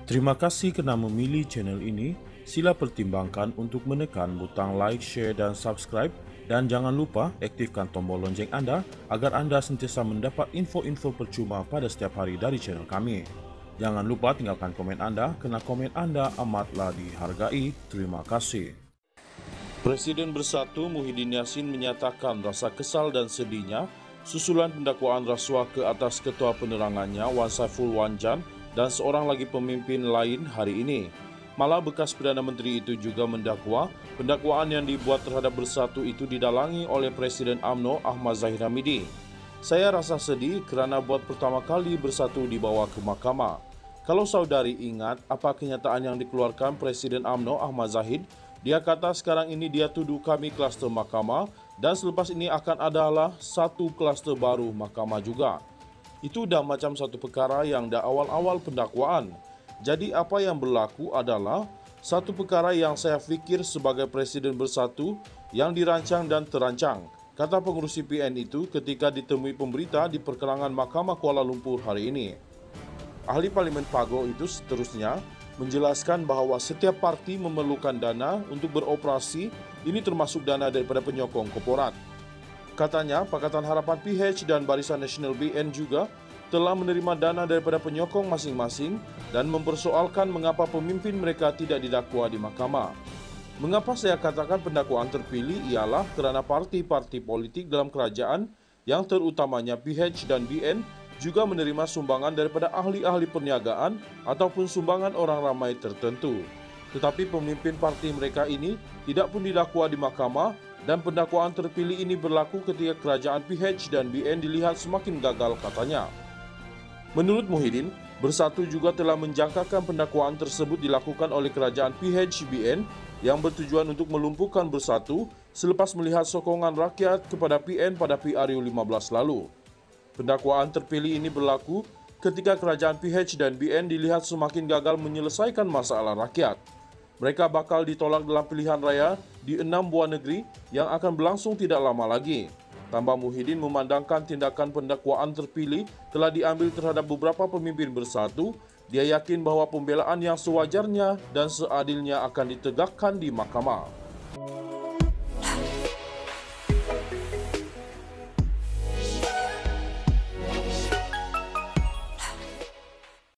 Terima kasih kerana memilih channel ini. Sila pertimbangkan untuk menekan butang like, share dan subscribe, dan jangan lupa aktifkan tombol lonceng anda agar anda sentiasa mendapat info-info percuma pada setiap hari dari channel kami. Jangan lupa tinggalkan komen anda kerana komen anda amatlah dihargai. Terima kasih. Presiden Bersatu Muhyiddin Yassin menyatakan rasa kesal dan sedihnya susulan pendakwaan rasuah ke atas Ketua Penerangannya Wan Saiful Wanjan dan seorang lagi pemimpin lain hari ini. Malah bekas Perdana Menteri itu juga mendakwa pendakwaan yang dibuat terhadap Bersatu itu didalangi oleh Presiden UMNO Ahmad Zahid Hamidi. Saya rasa sedih kerana buat pertama kali Bersatu dibawa ke mahkamah. Kalau saudari ingat apa kenyataan yang dikeluarkan Presiden UMNO Ahmad Zahid, dia kata sekarang ini dia tuduh kami kluster mahkamah dan selepas ini akan adalah satu kluster baru mahkamah juga. Itu dah macam satu perkara yang dah awal-awal pendakwaan. Jadi apa yang berlaku adalah satu perkara yang saya fikir sebagai Presiden Bersatu yang dirancang dan terancang, kata pengurusi PN itu ketika ditemui pemberita di perkelangan Mahkamah Kuala Lumpur hari ini. Ahli Parlimen Pago itu seterusnya menjelaskan bahawa setiap parti memerlukan dana untuk beroperasi, ini termasuk dana daripada penyokong korporat. Katanya, Pakatan Harapan PH dan Barisan Nasional BN juga telah menerima dana daripada penyokong masing-masing dan mempersoalkan mengapa pemimpin mereka tidak didakwa di mahkamah. Mengapa saya katakan pendakwaan terpilih ialah kerana parti-parti politik dalam kerajaan yang terutamanya PH dan BN juga menerima sumbangan daripada ahli-ahli perniagaan ataupun sumbangan orang ramai tertentu. Tetapi pemimpin parti mereka ini tidak pun didakwa di mahkamah dan pendakwaan terpilih ini berlaku ketika kerajaan PH dan BN dilihat semakin gagal katanya. Menurut Muhyiddin, Bersatu juga telah menjangkakan pendakwaan tersebut dilakukan oleh kerajaan PH-BN yang bertujuan untuk melumpuhkan Bersatu selepas melihat sokongan rakyat kepada PN pada PRU 15 lalu. Pendakwaan terpilih ini berlaku ketika kerajaan PH dan BN dilihat semakin gagal menyelesaikan masalah rakyat. Mereka bakal ditolak dalam pilihan raya di 6 buah negeri yang akan berlangsung tidak lama lagi. Tambah Muhyiddin memandangkan tindakan pendakwaan terpilih telah diambil terhadap beberapa pemimpin Bersatu. Dia yakin bahawa pembelaan yang sewajarnya dan seadilnya akan ditegakkan di mahkamah.